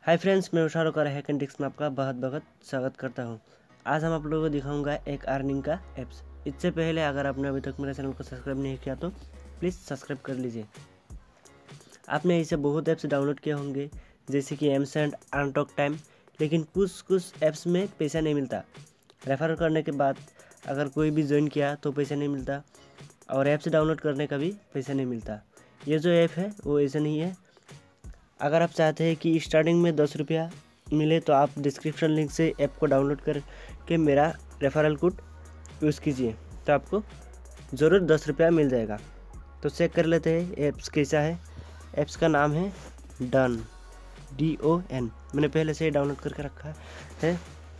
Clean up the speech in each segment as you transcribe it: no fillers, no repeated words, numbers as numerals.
Hi friends, मैं शाहरुख और hack and tips में आपका बहुत बहुत स्वागत करता हूं। आज हम आप लोगों को दिखाऊंगा एक अर्निंग का एप्स। इससे पहले अगर आपने अभी तक मेरे चैनल को सब्सक्राइब नहीं किया तो प्लीज़ सब्सक्राइब कर लीजिए। आपने इसे बहुत ऐप्स डाउनलोड किए होंगे जैसे कि एमसेंड, अर्नटॉक टाइम, लेकिन कुछ ऐप्स में पैसा नहीं मिलता। रेफर करने के बाद अगर कोई भी ज्वाइन किया तो पैसा नहीं मिलता और ऐप्स डाउनलोड करने का भी पैसा नहीं मिलता। ये जो ऐप है वो ऐसा नहीं है। अगर आप चाहते हैं कि स्टार्टिंग में 10 रुपया मिले तो आप डिस्क्रिप्शन लिंक से ऐप को डाउनलोड करके मेरा रेफरल कोड यूज़ कीजिए तो आपको ज़रूर 10 रुपया मिल जाएगा। तो चेक कर लेते हैं ऐप्स कैसा है। ऐप्स का नाम है डन, DON। मैंने पहले से ही डाउनलोड करके रखा है।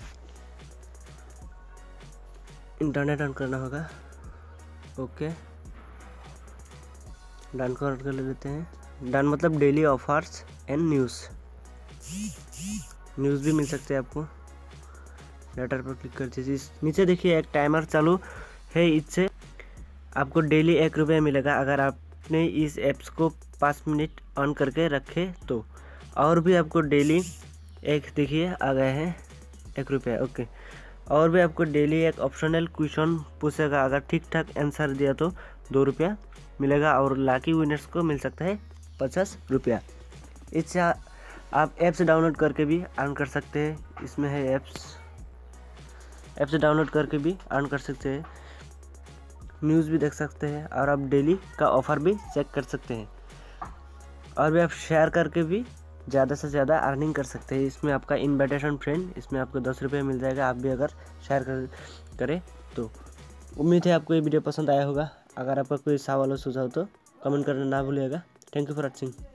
इंटरनेट ऑन करना होगा। ओके, डन को कर लेते हैं। डन मतलब डेली ऑफर्स एंड न्यूज़ भी मिल सकते हैं आपको। लेटर पर क्लिक कर दीजिए। नीचे देखिए एक टाइमर चालू है, इससे आपको डेली 1 रुपया मिलेगा अगर आपने इस ऐप्स को 5 मिनट ऑन करके रखे तो। और भी आपको डेली एक देखिए आ गए हैं 1 रुपया। ओके, और भी आपको डेली एक ऑप्शनल क्वेश्चन पूछेगा। अगर ठीक ठाक आंसर दिया तो 2 रुपया मिलेगा और लाकी विनर्स को मिल सकता है 50 रुपया। इससे आप ऐप्स डाउनलोड करके भी अर्न कर सकते हैं। इसमें है ऐप्स डाउनलोड करके भी अर्न कर सकते हैं, न्यूज़ भी देख सकते हैं और आप डेली का ऑफ़र भी चेक कर सकते हैं। और भी आप शेयर करके भी ज़्यादा से ज़्यादा अर्निंग कर सकते हैं। इसमें आपका इनविटेशन फ्रेंड, इसमें आपको 10 रुपये मिल जाएगा आप भी अगर शेयर करें तो। उम्मीद है आपको ये वीडियो पसंद आया होगा। अगर आपका कोई सवाल और सुझाव तो कमेंट करना ना भूलिएगा। Thank you for watching.